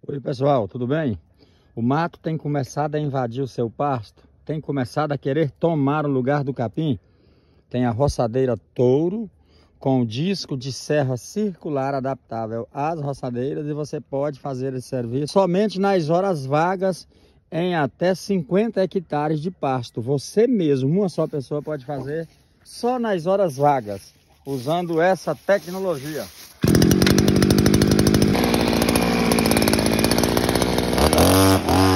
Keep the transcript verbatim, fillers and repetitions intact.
Oi pessoal, tudo bem? O mato tem começado a invadir o seu pasto, tem começado a querer tomar o lugar do capim. Tem a roçadeira Touro com disco de serra circular adaptável às roçadeiras e você pode fazer esse serviço somente nas horas vagas em até cinquenta hectares de pasto. Você mesmo, uma só pessoa pode fazer só nas horas vagas, usando essa tecnologia. Ah!